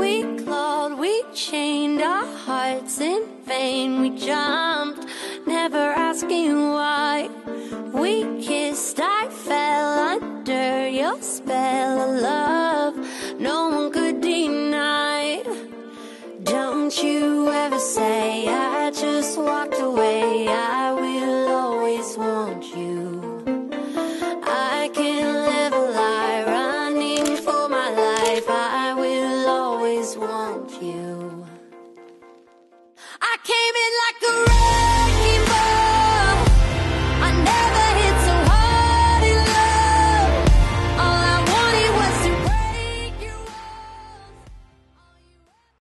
We clawed, we chained our hearts in vain. We jumped, never asking why. We kissed, I fell under your spell of love no one could deny. Don't you ever say I just walked away. I will always want you. I can't live a lie, running for my life. I will always want you. I came in